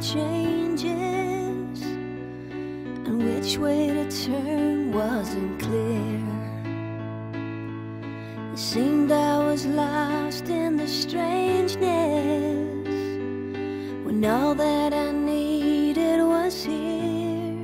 changes, and which way to turn wasn't clear. It seemed I was lost in the strangeness, when all that I needed was here.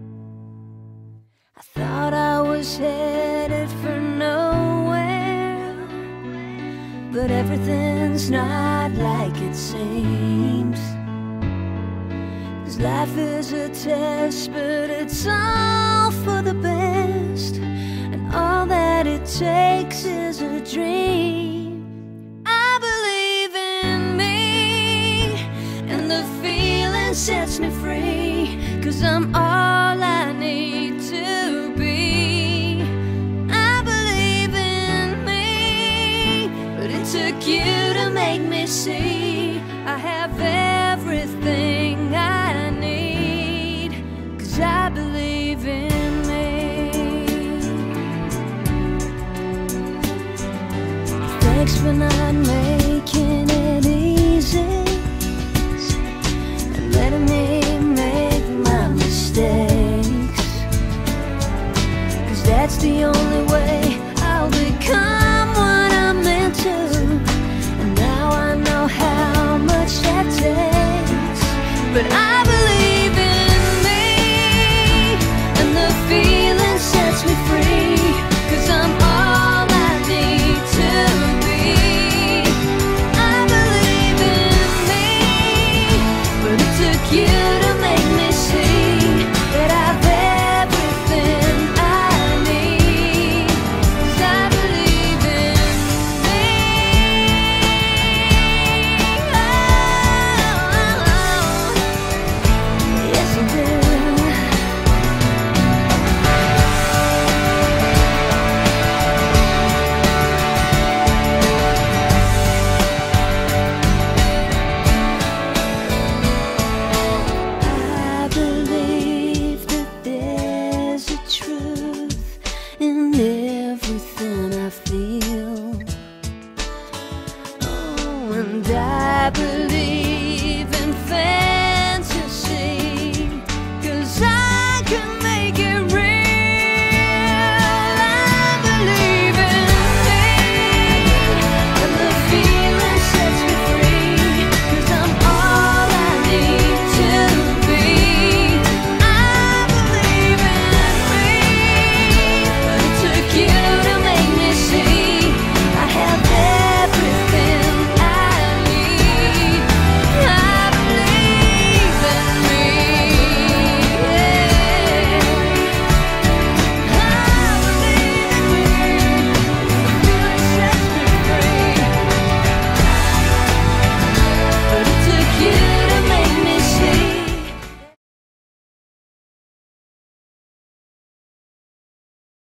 I thought I was headed for nowhere, but everything's not like it seems. 'Cause life is a test, but it's all for the best, and all that it takes is a dream. I believe in me, and the feeling sets me free, 'cause I'm all I need to be. I believe in me, but it took you to make me see I have everything I need, 'cause I believe in me. Thanks for not making it easy, and letting me make my mistakes, 'cause that's the only way I'll become what I'm meant to. And now I know how much that takes, but I believe in me, and the feeling sets me free, 'cause I'm all I need to be. I believe in me, but it took you